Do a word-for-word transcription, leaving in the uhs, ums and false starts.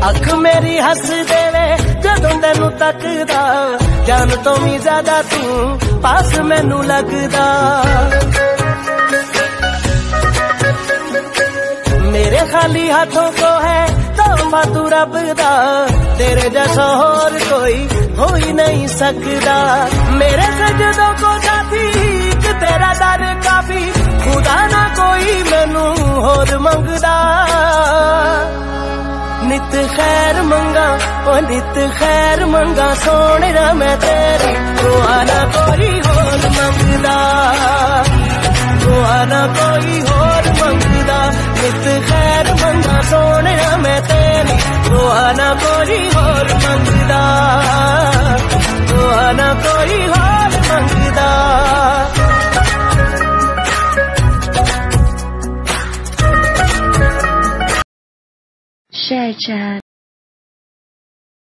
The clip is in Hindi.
अख मेरी हस देवे जदों तेनू तकदा, जान तो भी ज्यादा तू पास मैनू लगदा। मेरे खाली हाथों को है तोहफा तू रब दा, तेरे जैसा होर कोई हो ही नहीं सकदा। मेरे सजदों को जाती कि तेरा दर काफी, खुदा ना कोई मैनू होर मंगदा। नित खैर मंगा ओ नित खैर मंगा सोने मैं तेरी, दुआ ना कोई होर मंगदा, दुआ ना कोई होर मंगदा। नित खैर मंगा सोने मैं तेरी, दुआ ना कोई होर मंगदा, दुआ ना कोई होर मंगदा। Share chat.